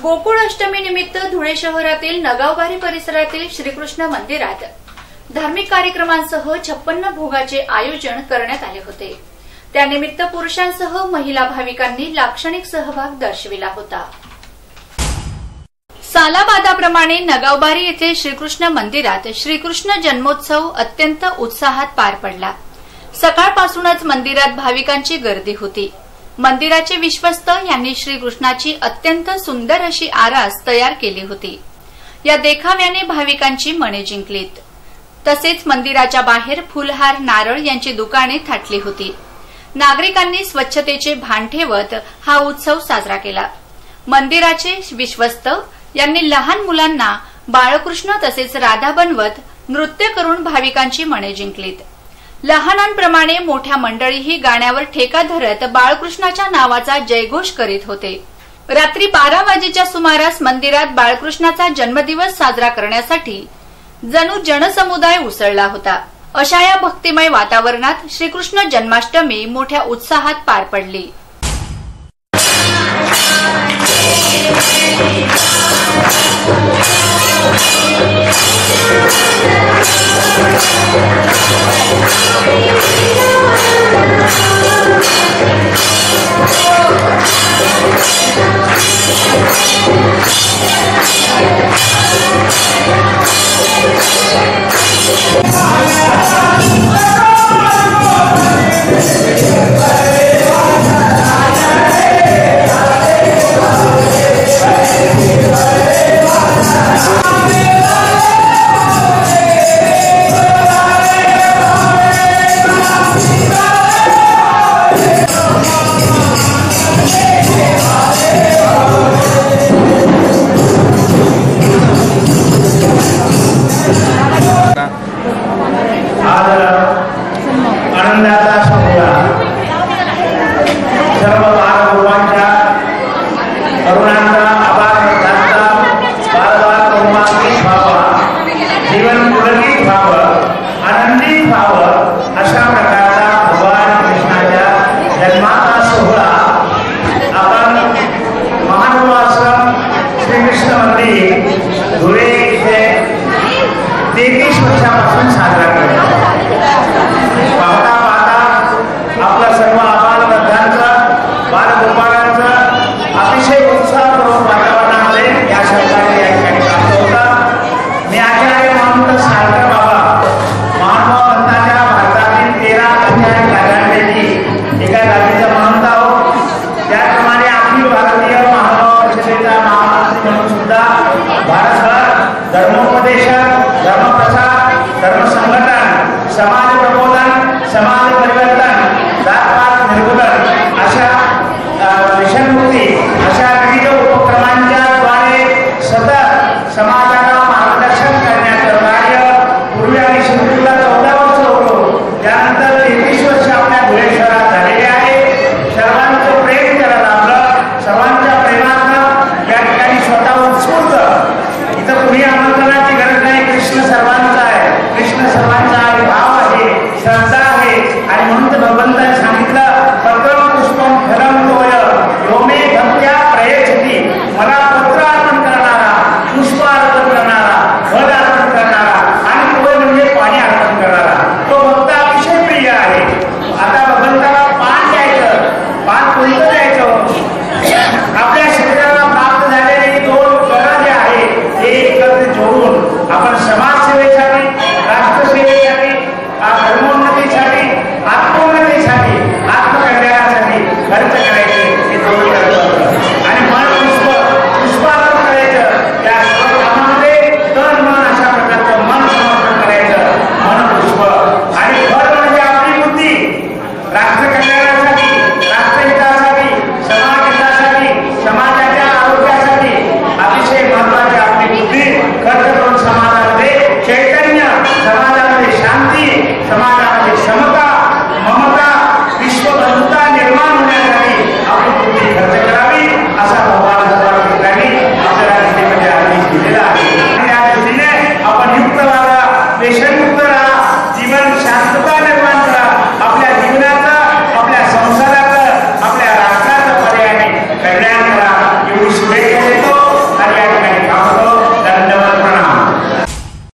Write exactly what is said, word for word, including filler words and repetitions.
गोकुळ अष्टमी निमित्त धुळे शहरातील नगावबारी परिसरातील श्रीकृष्ण मंदिरात धार्मिक कार्यक्रमांसह छप्पन्न भोगाचे आयोजन करण्यात आले होते। त्यानिमित्त पुरुषांसह महिला भाविकांनी लाक्षणिक सहभाग दर्शविला होता। सालाबादाप्रमाणे नगावबारी येथे श्रीकृष्ण मंदिरात श्रीकृष्ण जन्मोत्सव अत्यंत उत्साहात पार पडला। सकाळपासूनच मंदिरात भाविकांची गर्दी होती। मंदिराचे विश्वस्त यांनी श्रीकृष्णाची अत्यंत सुंदर अशी आरास तयार केली होती। या देखाव्याने भाविकांची मने जिंकलीत। तसेच मंदिराच्या बाहेर फुलहार, नारळ यांची दुकाने थाटली होती। नागरिकांनी स्वच्छतेचे भान ठेवत हा उत्सव साजरा केला। मंदिराचे विश्वस्त यांनी लहान मुलांना बाळकृष्ण तसेच राधा बनवत नृत्य करून भाविकांची मने जिंकलीत। लहानांप्रमाणे मोठ्या मंडळीही गाण्यावर ठेका धरत बाळकृष्णाच्या नावाचा जयघोष करीत होते। रात्री बारा वाजेच्या सुमारास मंदिरात बाळकृष्णाचा जन्मदिवस साजरा करण्यासाठी जणू जनसमुदाय उसळला होता। अशा या भक्तिमय वातावरणात श्रीकृष्ण जन्माष्टमी मोठ्या उत्साहात पार पडली। आनंदाचा सोहळा सर्व बालगोपांच्या तरुणांचा आभार बालबाल रोमांचित व्हावा, जीवन पुलकित व्हावं, आनंदित व्हावं अशा प्रकारचा भगवान कृष्णाच्या जन्माचा सोहळा आपण महानुभावाश्रम श्रीकृष्ण मंदिर धुळे इथे तेवीस वर्षापासून साजरा करतो। पाहता पाहता आपलं सर्व बालवृद्धांचं बालगोपाळांचं अतिशय उत्साहपूर्वक वातावरणामध्ये या सरकारने या ठिकाणी प्राप्त होतं। मी आचार्य महंत सारकर बाबा महानुभावांच्या भारतातील तेरा अध्याय जागांपैकी एका जातीचा महंत आहोत। त्याप्रमाणे अखिल भारतीय महानुभाव परिषदेचा महामंत्री म्हणून सुद्धा भारतभर धर्मोपदेशक, धर्मप्रसार, धर्मसंघटन, समाज प्रबोधन